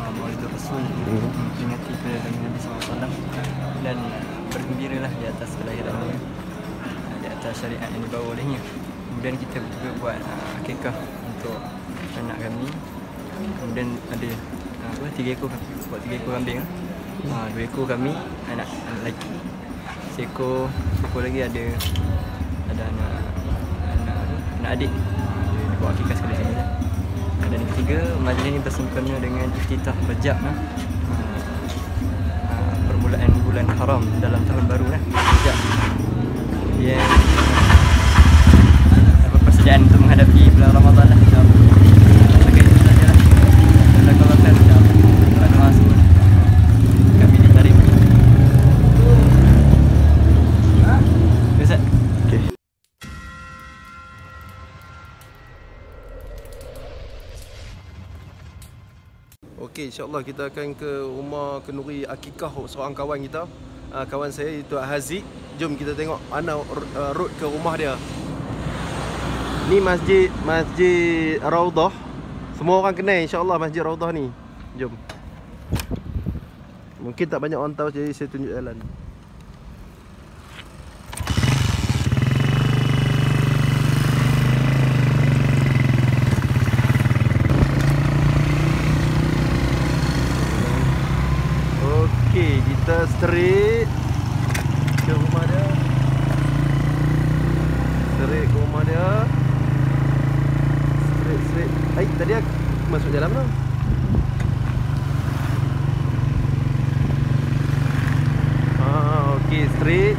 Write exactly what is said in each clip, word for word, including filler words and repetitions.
uh, Maulid Rasul, memperingati kelahiran Nabi sallallahu alaihi wasallam, dan bergembiralah di atas kelahirannya, di atas syariat yang dibawa olehnya. Kemudian kita juga buat uh, akikah untuk anak kami. Kemudian ada uh, apa, tiga ekor, buat tiga ekor kambing. Uh, dua ekor kami, anak anak lelaki. Seekor, seekor lagi ada ada anak anak, anak adik. Dia, dia buat akikah sekali sini lah. Dan yang ketiga, majlis ini bersempena dengan iftitah Rajab lah. Uh, uh, permulaan bulan haram dalam tahun baru lah, Rajab. Kemudian apa, persediaan untuk menghadapi bulan Ramadan lah, insya-Allah. Sebagai itu sajalah. Jazakallah khair, insya-Allah. Kalau doa semua kami diterima. Ustaz. Okey. Okey, insya-Allah kita akan ke rumah kenduri akikah seorang kawan kita. Uh, kawan saya itu Haziq. Jom kita tengok mana uh, road ke rumah dia. Ni masjid Masjid Raudhah. Semua orang kenal insya-Allah Masjid Raudhah ni. Jom. Mungkin tak banyak orang tahu, jadi saya tunjuk jalan. Okey, kita straight ke rumah dia. Straight ke rumah dia. Straight, straight. Hai, tadi aku masuk dalam tu. Ah, okey, straight.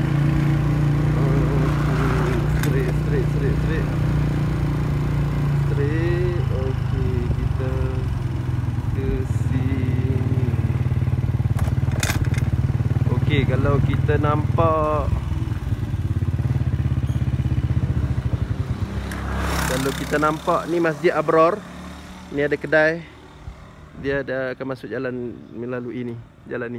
Straight, straight, straight, straight. Straight. Okey, kita ke sini. Okey, kalau kita nampak, Kalau kita nampak ni Masjid Abrar. Ni ada kedai. Dia ada akan masuk jalan melalui ni, jalan ni.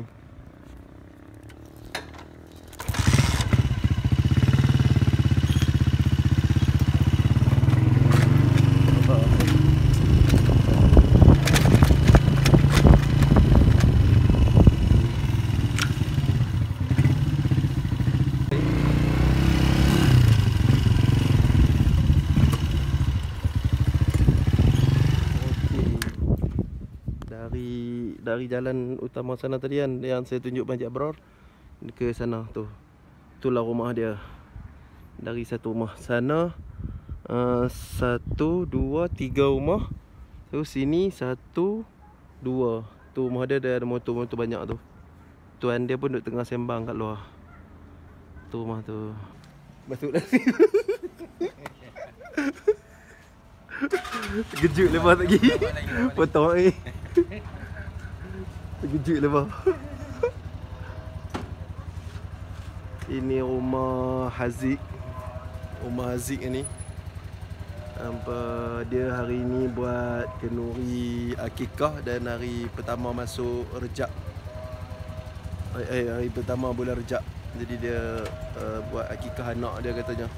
Dari dari jalan utama sana tadi kan, yang saya tunjuk Masjid Abrar, ke sana tu. Itulah rumah dia. Dari satu rumah sana, uh, satu, dua, tiga rumah. Terus sini satu, dua. Tu rumah dia, dia ada motor-motor banyak tu. Tuan dia pun duduk tengah sembang kat luar. Tu rumah tu. Masuk dah sini. Terkejut lepas lagi. Potong lagi. Terkejut lepas. Ini rumah Haziq. Rumah Haziq ni. Apa, dia hari ni buat kenduri akikah dan hari pertama masuk Rejab. Eh, hari pertama bulan Rejab. Jadi dia uh, buat akikah anak dia katanya.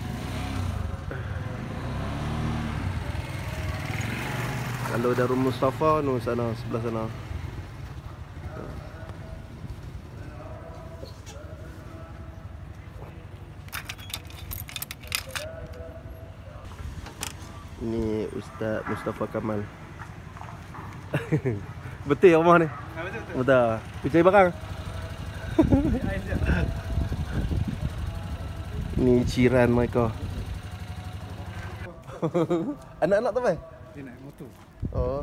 Kalau Darul Mustafa no sana, sebelah sana. Ini Ustaz Mustafa Kamal. Betul ya rumah ni? Ha, betul betul. Betul. Pergi cari barang. Ni ciran mereka. Anak-anak tu apa? Dia naik motor. Oh.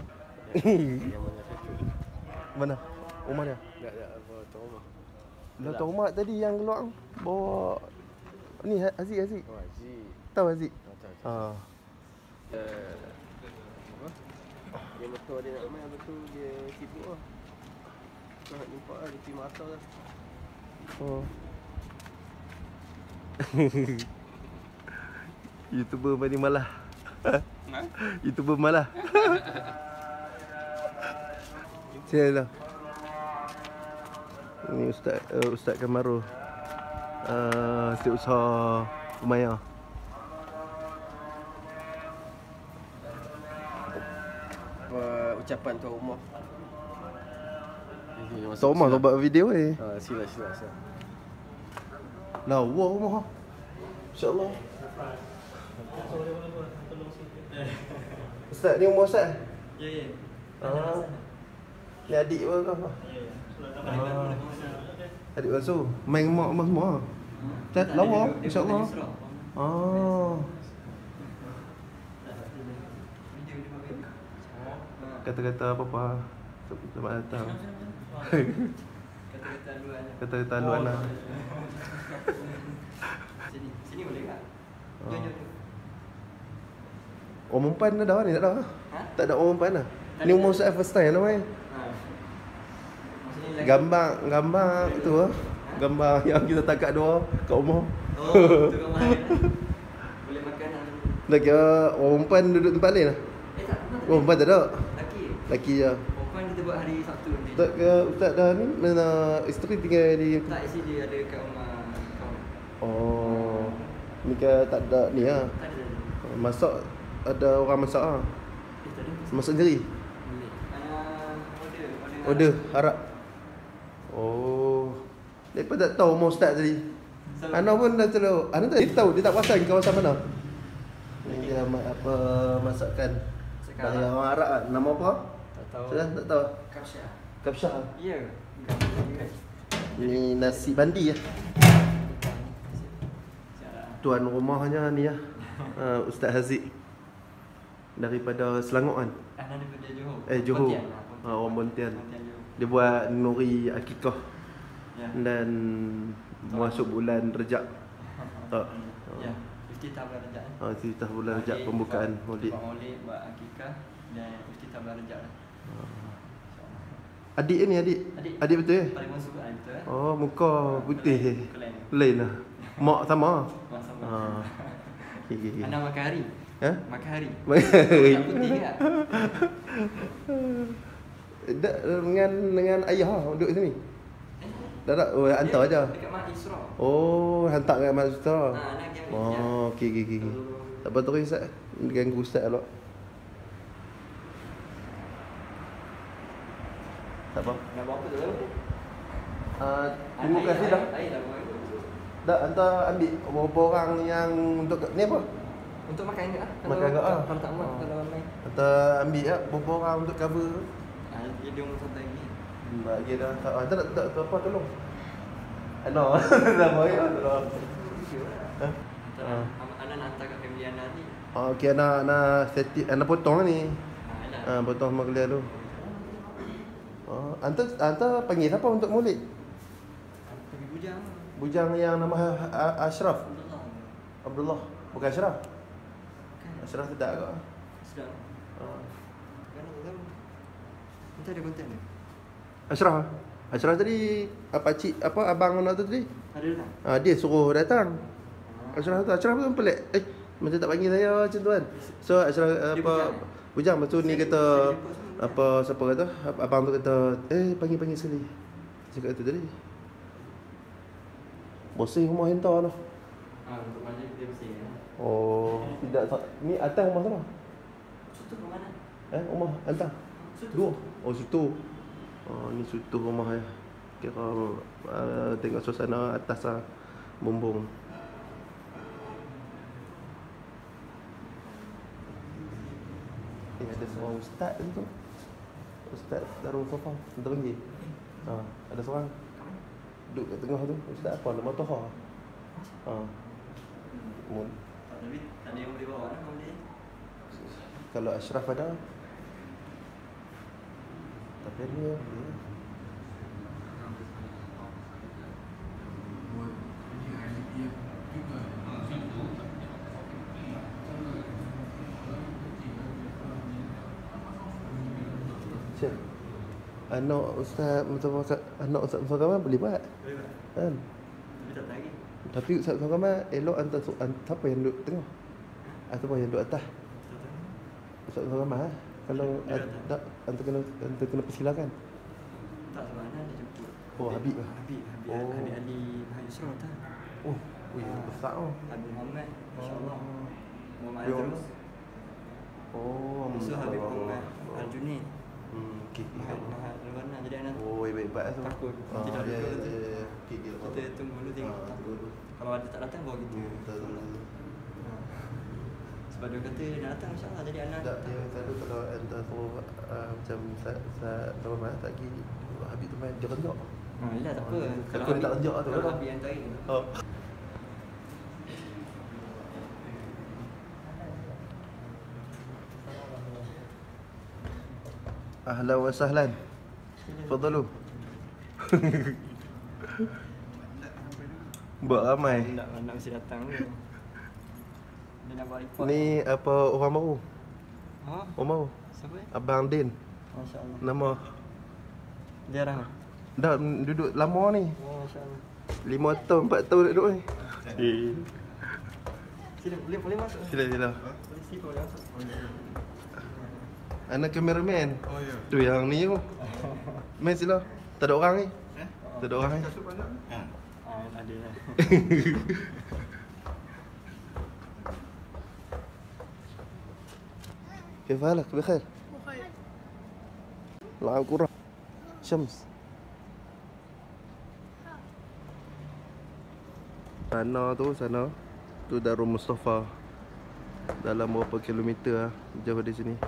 Mana? Rumah dia? Tak tak apa tahu rumah. Lah tahu mak tadi yang keluar bawa ni Haziq Haziq. Oh Haziq. Tahu Haziq? Tahu tahu. Ah. Eh apa? Dia motor dia nak main, betul dia sibuk lah. Nak nampak lah dia pergi mata lah. Oh. YouTuber Mani Malah. Ha? YouTuber Malah. Sini lah. Ini Ustaz uh, Ustaz Kamaru. Uh, Setiausaha Umayyah. Uh, ucapan tuan rumah Tak rumah tak buat video eh. Ha, sila sila sila. Lawa rumah. Insya-Allah. Ustaz ni umur Ustaz? Ya, ya. Ah. Ni adik apa kau? Ah. Adik basuh. Main mak mak semua. Ustaz lawa insya-Allah. Ah. Kata-kata apa-apa. Selamat datang. Kata-kata luar. Kata-kata luar lah. Sini, sini boleh tak? Oh. Jom, jom, jom. Orang umpan ada ni tak ada? Ha? Tak ada orang umpan lah. Tak Ni ada. umur saya first time lah main. Ha. Sini lagi. Gambar gambar tu ah. Gambar yang kita tangkap dua kat rumah. Oh, tu kau main. Boleh makan lah. Dah kira orang umpan duduk tempat lain lah. Eh tak, rumah Orang umpan tak ada. Laki. Laki je. Perempuan kita buat hari Sabtu nanti. Tak ke ustaz dah ni mana isteri tinggal di Tak, isi dia ada kat rumah kawan. Oh. Ni ke tak ada ni ah. Tak ada. Masak ada orang masak ah. Eh, tak ada. Masak sendiri. Boleh. Ah, order, order. Order harap. Oh. Depa tak tahu umur ustaz tadi. So- Ana pun dah tahu. Ana tak dia tahu dia tak perasan kawasan mana. Ni dia ma- apa masakan Sekarang. dari orang Arab ah. Nama apa? Tak tahu. Sudah tak tahu. Kapsya. Kapsah. Ya. Kapsya. Ni nasi bandi ya. Tuan rumahnya ni ya. Uh, Ustaz Haziq daripada Selangor kan. Anak daripada Johor. Eh Johor. Pontian lah, Pontian. Ah, orang Pontian. Pontian Johor. Dia buat nuri akikah Ya. dan masuk bulan Rejab. Tak. Ya. Iftitah bulan Rejab. eh. Ah, cerita bulan Rejab pembukaan Maulid. Buat Maulid, buat akikah dan iftitah bulan Rejab lah. Adik ni adik. Adik. Adik betul eh? Paling masuk kan betul eh? Oh, muka putih. Kelain. Lain lah. Mak sama. Mak sama. Ah. Okey okey. okey. Anak makan hari. Ha? Makan hari. Tak putih tak? Dak dengan dengan ayah lah duduk sini. Dah tak oh hantar aja. Dekat Mak Isra. Oh, hantar kat Mak Ustaz. Ha, anak game ni. Oh, okey okey okey. okey. Tak apa tu Ustaz. Ganggu Ustaz pula. Tak apa. Nak buat apa tu? Ah, terima kasih dah. Air dah buat itu. Dah hantar ambil beberapa orang yang untuk ni apa? Untuk makan enggak? Makan enggak, ah? Kalau tak mau, Ah. kalau ramai. Hantar ambil ya beberapa orang untuk cover. Ah, dia dia umur satu lagi. Bagi dah tak hantar tak tak tak apa tolong. Ano, dah boleh lah tolong. Ha? Hantar Ah. anak nak hantar kat family anak ni. Oh, okey anak anak setting anak potong lah ni. Ah, anak. Ah, potong sama kelia tu. Oh, anta anta panggil siapa untuk Maulid? Pergi bujang. Bujang yang nama Ha- Ha- Ashraf. Alhamdulillah. Abdullah. Bukan Ashraf. Kan. Ashraf tidak ke? Sedang. Ah. Kan tak tahu. Nanti ada konten dia. Ashraf. Ashraf tadi apa cik apa abang mana tu tadi? Ada tak? Ah, dia suruh datang. Ashraf tu Ashraf tu pelik. Eh, macam tak panggil saya macam tu kan. So Ashraf Dia apa bujang lepas tu ni Saya- kata saya jemput semua. apa siapa kata ab- abang tu kata eh panggil-panggil sekali. Cakap tu tadi. Bosin rumah hentar tu. Ah, untuk majlis dia mesti ya. Oh, tidak tak. Ni atas rumah sana. Sutu ke mana? Eh, rumah atas. Sutu. Dua. Oh, situ. Oh, ni situ rumah ya. Kira uh, tengok suasana atas ah bumbung. Eh, ada seorang ustaz tu. Ustaz Darul Safa, kita panggil. Ha, ada seorang duduk kat tengah tu. Ustaz apa nama Toha? Ha. Mun. Tak ada tak ada yang boleh bawa nak boleh. Kalau Ashraf ada. Tapi dia dia Cik, anak Ustaz Mustafa anak Ustaz Mustafa Kamal boleh buat Boleh tak? kan? Tapi tak lagi. Tapi Ustaz Mustafa Kamal elok hantar su- hantar siapa yang duduk tengah? Ataupun yang duduk atas? Ustaz Mustafa Kamal eh? Kalau Dia ad- datang. tak hantar kena hantar kena persilakan. Tak sebenarnya dia jemput. Oh, Habib lah. Habib, Habib, Oh. Habib Ali Mahir Yusra tak? Oh, wih besar oh. Habib Muhammad, insya-Allah. Muhammad Dia- Adrus. Oh, Musuh Habib Muhammad Allah. Al-Junaid. Hmm, okey. Mahal, mahal. Luar jadi anak. Oh, baik baik lepas tu. Takut. Ah, Nanti dah dia, duduk tu. dia gigil tu. Kita tunggu dulu tengok. Ah, tunggu dulu. Kalau ada tak datang baru gitu. Hmm, betul, betul, betul. Sebab dia kata dia nak datang insya-Allah jadi anak. Tak, dia selalu kalau entah tu uh, macam saat saat berapa malam tak pergi Habib tu main dia renjak. Ha, yalah tak apa. Oh, Kalau takut dia tak renjak tu. Kalau Habib yang tarik. Oh. Ahlan wa sahlan. Fadhalu. Buat ramai. Nak nak mesti datang ni. Dia nak buat report. Ni apa orang baru? Ha? Orang baru. Siapa ni? Abang Din. Masya-Allah. Nama Dia orang. dah duduk lama ni. Oh, masya-Allah. lima tahun, empat tahun duduk ni. Eh. Sila boleh boleh masuk. Sila sila. Polisi pun boleh masuk. Anak kameraman. Oh ya. Tu yang ni tu. Main sila. Tak ada orang ni. Eh? Tak ada orang ni. Masuk banyak. Ha. Ah, ada lah. كيف حالك؟ بخير؟ بخير. العام كرة شمس. Sana tu, sana tu Darul Mustafa. Dalam berapa kilometer lah, jauh dari sini.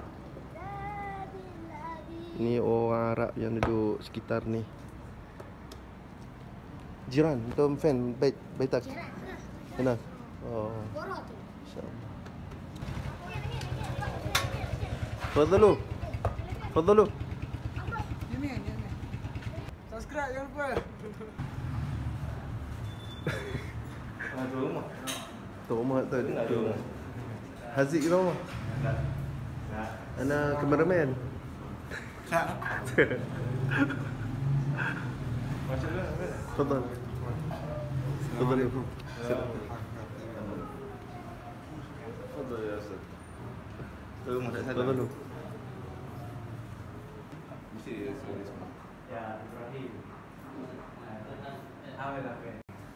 Ni orang Arab yang duduk sekitar ni. Jiran, antum fan bait baitak. Enak. Oh, insyaallah. Fadhalu. Fadhalu. Yamin, Yamin. Subscribe jangan lupa. Tu rumah tu. Tu. Haziq ke rumah? Ana kameraman. تفضل تفضل يا اخو تفضل يا استاذ. تفضلوا Mesti sekali semua. Ya, Ibrahim. Awal apa?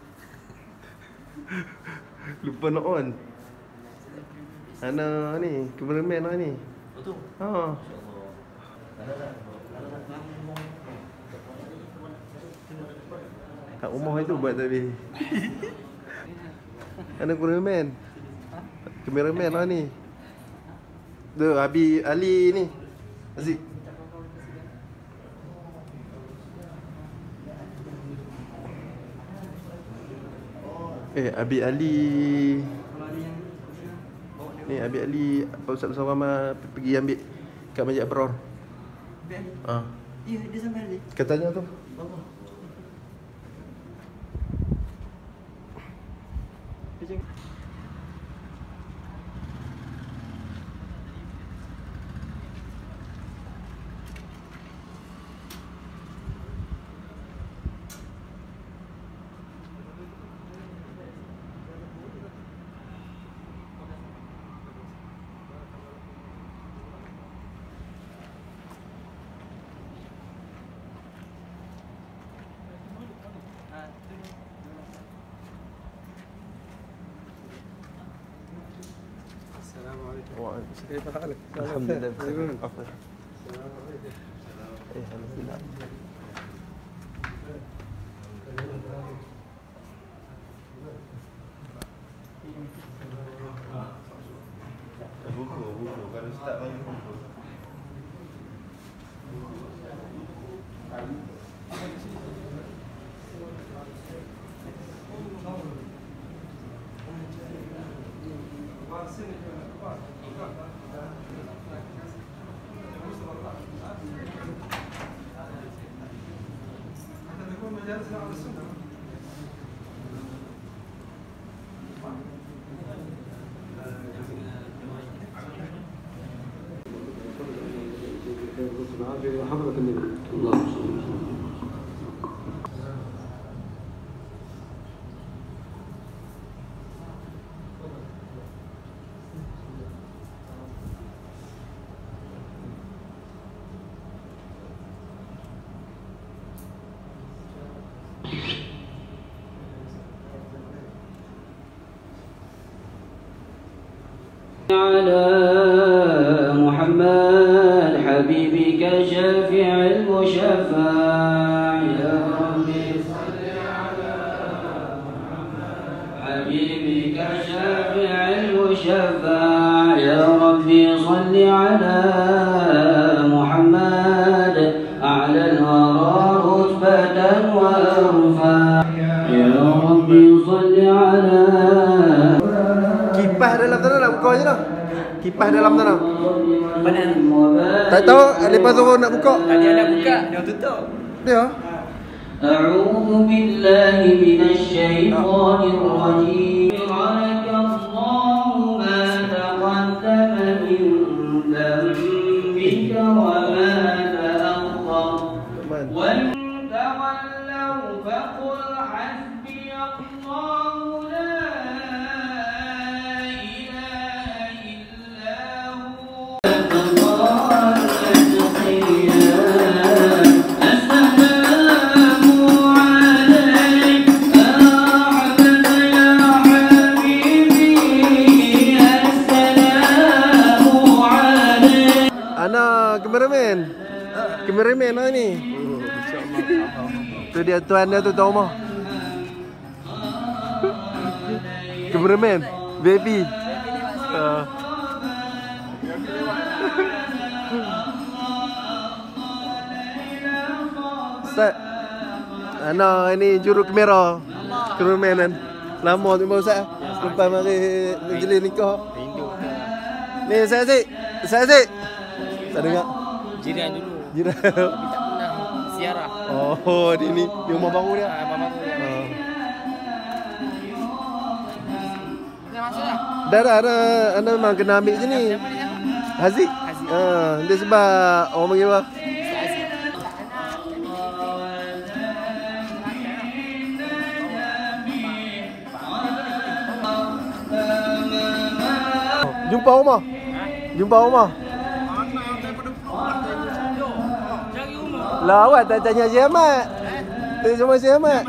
lupa nak on. Ana ni kameraman lah ni. Betul. Ha. Kat rumah itu buat tadi. Ana kameraman. Kameraman lah ni. Tu Abi Ali ni. Aziz. Eh Abi Ali. Ni Abi Ali Pak Ustaz Musa Rahman pergi ambil kat Masjid Abror. Ah. Ya, dia sampai tadi. Katanya tu. Allah. Dia Waalaikumsalam. كيف حالك؟ Alhamdulillah. طيبون. Afwan. Eh, alhamdulillah. Buku, buku. Kalau start banyak buku. حضرة النبي اللهم صل وسلم. على محمد حبيبك شافع المشفع حبيبك الشافع المشفع يا ربي صل على محمد أعلى الورى رتبة وأرفع يا ربي صل على Kipas dalam tanah nak buka je lah. Kipas dalam tanah. Mana? Tak tahu lepas tu nak buka. Tadi nak buka, dia tutup. Dia. أعوذ بالله من الشيطان الرجيم لك الله ما تقدم من ذنبك وما تأخر وإن تولوا فقل حسبي الله لا إله إلا هو Ana kameraman. Kameraman lah ni. Tu dia tuan dia tu tahu mah. Kameraman, baby. Uh. Ustaz. Ana ini juru kamera. Kameraman kan. Lama tu bang Ustaz. Lepas mari majlis nikah. Ni saya sik. Saya sik. Tak dengar. Jiran dulu. Jiran. Tapi tak pernah siarah. Oh, di ni di rumah baru dia. Ah, mama tu. Ah. Dah masuk dah. Dah dah dah. Anda memang kena ambil je ni. Siapa dia? Haziq. Haziq. Ah, dia sebab orang panggil apa? Ustaz Aziz. Jumpa rumah. Jumpa rumah. Lah awak tak tanya si Ahmad. Tanya sama si Ahmad.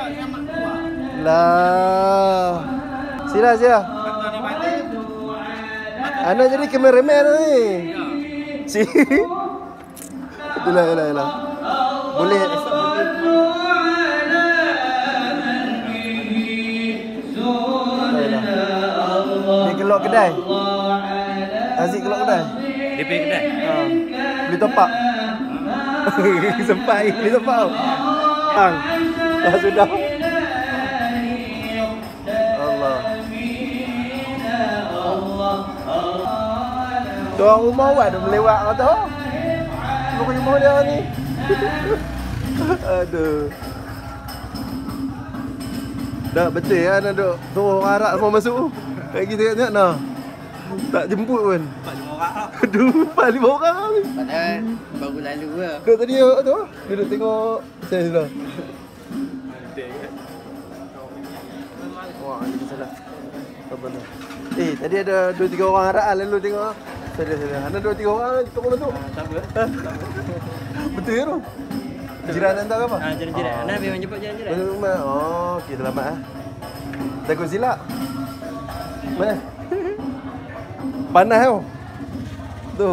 Lah. Sila sila. Ana jadi kameraman ni. Si. Itulah itulah itulah. Boleh. Dia keluar kedai. Aziz keluar kedai. Dia pergi kedai. Ha. Beli top up. Sempat beli top up. Bang. Dah sudah. Allah. Tuan rumah awak dah melewat kau tahu. Bukan rumah dia ni. Aduh. Dah betul ya nak duk turun orang Arab semua masuk. Kayak kita tengok nah. Tak jemput pun. Empat lima orang. Aduh, empat lima orang ni. Padahal baru lalu ke. Duduk tadi tu, tu. Duduk tengok saya sudah. Wah, ini salah. Tak benar. Eh, tadi ada dua tiga orang Arab lalu tengok. Salah salah. Ada dua tiga orang tengok tu. Tak apa. Betul ya tu? Jiran anda ke apa? Ah, jiran-jiran. Ana memang jemput jiran-jiran. Balik rumah. Oh, okey selamat ah. Takut silap. Mana? Panas tau. Tu.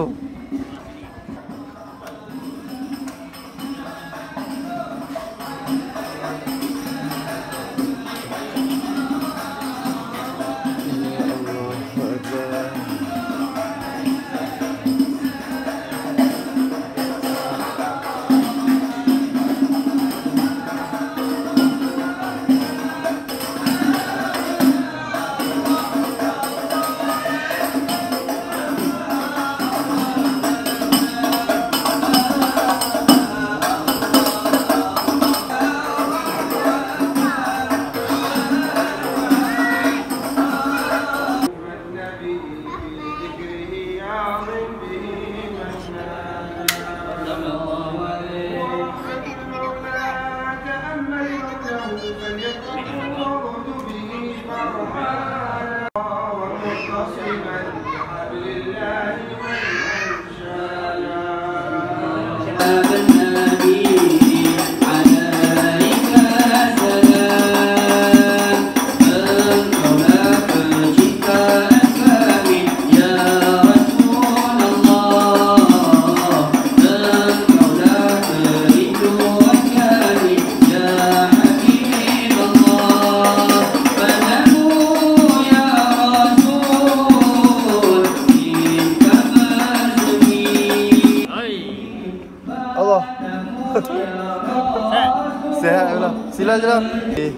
Sehat lah. Sila sila. Okay.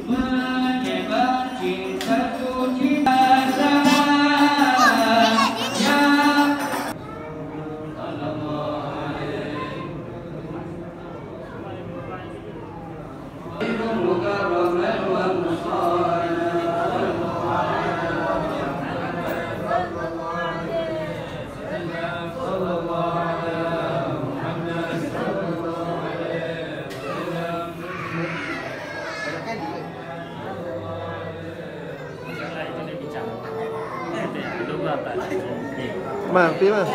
Ma, pergi ma.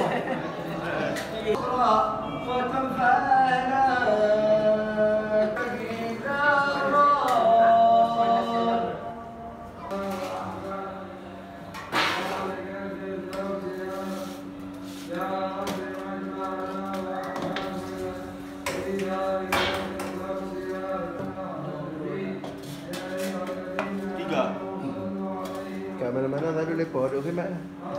Tiga. Kat mana-mana lalu lepas duk khidmat.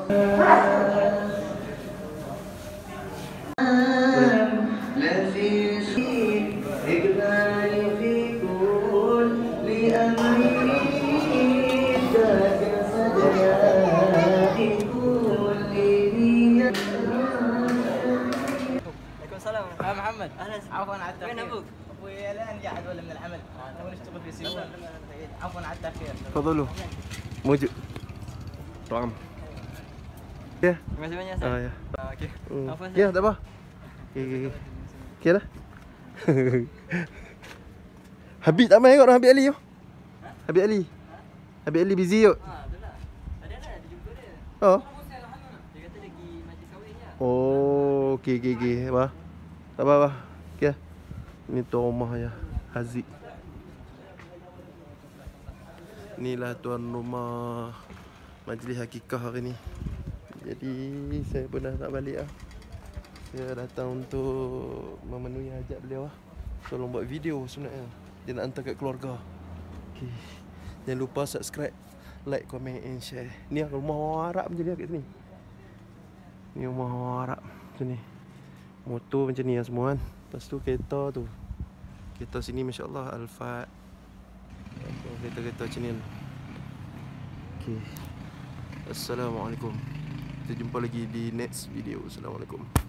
السلام يا محمد اهلا عفوا على التاخير. وين ابوك؟ ابوي الان قاعد ولا من العمل نبغى نشتغل في سيول. عفوا على التاخير. تفضلوا. موجود. طعم. Ya. Terima kasih banyak. Ah ya. Ah, okey. Hmm. Apa Ya, tak apa. Okey okey. Okey. Okey dah. Habib tak main kot dengan Habib Ali tu. Habib Ali. Habib Ali busy kot. Ah, itulah. Tadi ada dia jumpa dia. Oh. Dia kata lagi majlis kahwinnya. Oh, okey okey okey. Apa? Tak apa apa. Okey. Ni tuan rumah ya, Haziq. Inilah tuan rumah majlis hakikah hari ni. Jadi saya pun dah nak balik lah. Saya datang untuk memenuhi hajat beliau lah. Tolong buat video sebenarnya. Dia nak hantar kat keluarga. Okay. Jangan lupa subscribe, like, comment and share. Ni lah rumah orang Arab macam ni kat sini. Ni rumah orang Arab macam ni. Motor macam ni lah semua kan. Lepas tu kereta tu. Kereta sini Masya Allah Alphard. Kereta-kereta macam ni kan. Okay. Assalamualaikum. Kita jumpa lagi di next video. Assalamualaikum.